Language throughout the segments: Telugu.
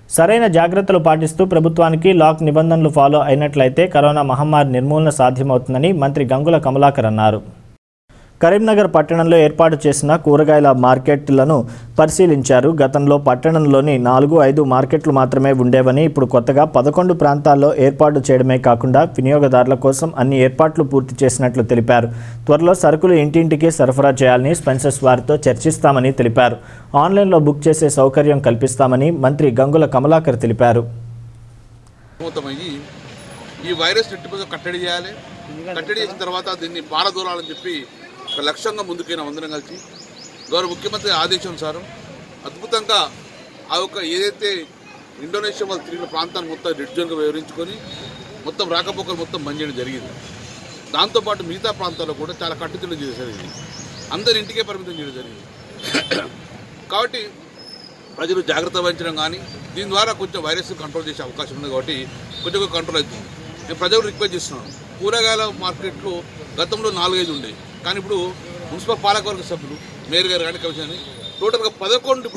సరైన జాగ్రత్తలు పాటిస్తూ ప్రభుత్వానికి లాక్ నిబంధనలు ఫాలో అయినట్లయితే కరోనా మహమ్మారి నిర్మూలన సాధ్యమవుతుందని మంత్రి గంగుల కమలాకర్ అన్నారు. కరీంనగర్ పట్టణంలో ఏర్పాటు చేసిన కూరగాయల మార్కెట్లను పరిశీలించారు. గతంలో పట్టణంలోని 4-5 మార్కెట్లు మాత్రమే ఉండేవని ఇప్పుడు కొత్తగా 11 ప్రాంతాల్లో ఏర్పాటు చేయడమే కాకుండా వినియోగదారుల కోసం అన్ని ఏర్పాట్లు పూర్తి చేసినట్లు తెలిపారు. త్వరలో సరుకులు ఇంటింటికి సరఫరా చేయాలని స్పెన్సర్స్ వారితో చర్చిస్తామని తెలిపారు. ఆన్లైన్లో బుక్ చేసే సౌకర్యం కల్పిస్తామని మంత్రి గంగుల కమలాకర్ తెలిపారు. ఈ వైరస్ కట్టడి చేయాలి, కట్టడి చేసిన తర్వాత దీన్ని పారదోలాలని చెప్పి ఒక లక్ష్యంగా ముందుకైనా అందరం కలిసి గౌరవ ముఖ్యమంత్రి ఆదేశానుసారం అద్భుతంగా ఆ యొక్క ఏదైతే ఇండోనేషియా వాళ్ళు తిరిగిన ప్రాంతాన్ని మొత్తం రెడ్ జోన్గా వివరించుకొని మొత్తం రాకపోకలు మొత్తం బంద్ చేయడం జరిగింది. దాంతోపాటు మిగతా ప్రాంతాల్లో కూడా చాలా కట్టుదిట్టం చేసేది, అందరి ఇంటికే పరిమితం చేయడం జరిగింది. కాబట్టి ప్రజలు జాగ్రత్త వహించడం కానీ దీని ద్వారా కొంచెం వైరస్ కంట్రోల్ చేసే అవకాశం ఉంది. కాబట్టి కొంచెం కంట్రోల్ అవుతుంది. నేను ప్రజలు రిక్వెస్ట్ చేస్తున్నాను, కూరగాయల మార్కెట్లు గతంలో 4-5 ఉండేవి, కానీ ఇప్పుడు మున్సిపల్ పాలకవర్గ సభ్యులు మేయర్ గారు కానీ కమిషన్ టోటల్గా 11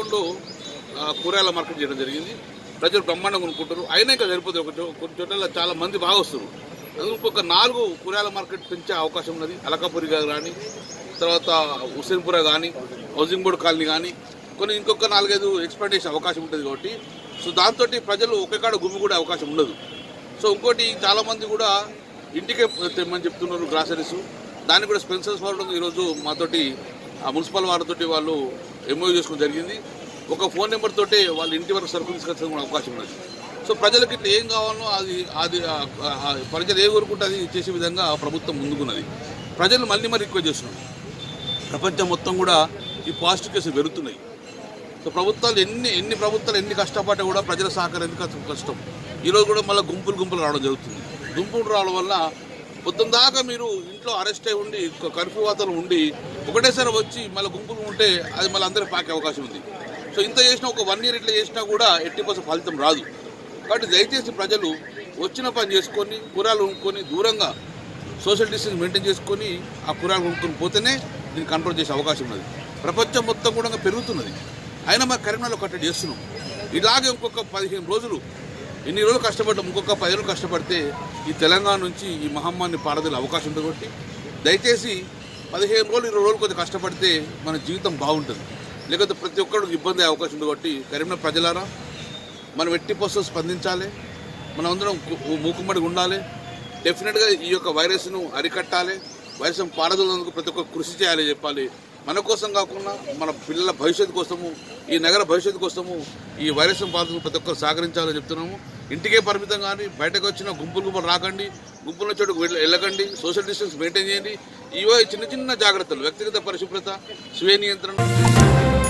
కూరగాయల మార్కెట్ చేయడం జరిగింది. ప్రజలు బ్రహ్మాండంగా కొనుక్కుంటారు. అయినా ఇంకా సరిపోతుంది. కొన్ని చోట్ల చాలా మంది బాగా వస్తారు. అందుకు ఒక 4 కూరగాయల మార్కెట్ పెంచే అవకాశం ఉన్నది. అలకాపురి కానీ, తర్వాత హుస్సేన్పుర కానీ, హౌసింగ్ బోర్డు కాలనీ కానీ ఇంకొక 4-5 ఎక్స్పాండ్ చేసే అవకాశం ఉంటుంది. కాబట్టి సో దాంతో ప్రజలు ఒకేకాడ గుమ్మిగూడే అవకాశం ఉండదు. సో ఇంకోటి చాలామంది కూడా ఇంటికే తెమ్మని చెప్తున్నారు గ్రాసరీస్. దాన్ని కూడా స్పెన్సర్స్ వాళ్ళు ఈరోజు మాతోటి ఆ మున్సిపల్ వారితోటి వాళ్ళు ఎంఓయూ చేసుకోవడం జరిగింది. ఒక ఫోన్ నెంబర్ తోటి వాళ్ళు ఇంటి వరకు సరుకులు తీసుకొచ్చే అవకాశం ఉన్నది. సో ప్రజలకు ఇట్లా ఏం కావాలో అది ప్రజలు ఏ కోరుకుంటే అది చేసే విధంగా ప్రభుత్వం ముందుకున్నది. ప్రజలు మళ్ళీ రిక్వెస్ట్ చేస్తున్నాం. ప్రపంచం మొత్తం కూడా ఈ పాజిటివ్ కేసులు పెరుగుతున్నాయి. సో ప్రభుత్వాలు ఎన్ని ప్రభుత్వాలు ఎన్ని కష్టపడ్డా కూడా ప్రజల సహకారం ఎందుకు కష్టం. ఈరోజు కూడా మళ్ళీ గుంపులు రావడం జరుగుతుంది. గుంపులు రావడం వల్ల పొద్దున్న దాకా మీరు ఇంట్లో అరెస్ట్ అయి ఉండి కర్ఫ్యూ వాతావరణం ఉండి ఒకటేసారి వచ్చి మళ్ళీ గుంపులు ఉంటే అది మళ్ళీ అందరూ పాకే అవకాశం ఉంది. సో ఇంత చేసినా ఒక 1 year ఇట్లా చేసినా కూడా 80% ఫలితం రాదు. కాబట్టి దయచేసి ప్రజలు వచ్చిన పని చేసుకొని కూరగాయలు కొనుక్కొని దూరంగా సోషల్ డిస్టెన్స్ మెయింటైన్ చేసుకొని ఆ కూరగాయలు కొనుక్కొని పోతేనే దీన్ని కంట్రోల్ చేసే అవకాశం ఉన్నది. ప్రపంచం మొత్తం కూడా పెరుగుతున్నది. అయినా మరి కరీంనగర్లో కట్టడి చేస్తున్నాం. ఇలాగే ఇంకొక 15 రోజులు ఎన్ని రోజులు కష్టపడ్డాం, ఇంకొక 10 రోజులు కష్టపడితే ఈ తెలంగాణ నుంచి ఈ మహమ్మారిని పారదోలే అవకాశం ఉంటుంది. కాబట్టి దయచేసి 15 రోజులు 20 రోజులు కొంచెం కష్టపడితే మన జీవితం బాగుంటుంది. లేకపోతే ప్రతి ఒక్కరికి ఇబ్బంది అయ్యే అవకాశం ఉంది. కాబట్టి కరీంనగర్ ప్రజలారా మనం 80% స్పందించాలి. మనం అందరం మూకుమ్మడిగా ఉండాలి. డెఫినెట్గా ఈ యొక్క వైరస్ను అరికట్టాలి. వైరస్ను పారదోలేందుకు ప్రతి ఒక్కరు కృషి చేయాలి చెప్పాలి. మన కోసం కాకుండా మన పిల్లల భవిష్యత్తు కోసము, ఈ నగర భవిష్యత్తు కోసము ఈ వైరస్ బాధను ప్రతి ఒక్కరు సహకరించాలని చెప్తున్నాము. ఇంటికే పరిమితం కానీ బయటకు వచ్చిన గుంపులు రాకండి, గుంపుల చోటుకు వెళ్ళకండి, సోషల్ డిస్టెన్స్ మెయింటైన్ చేయండి. ఇవో చిన్న జాగ్రత్తలు, వ్యక్తిగత పరిశుభ్రత, స్వీయ నియంత్రణ.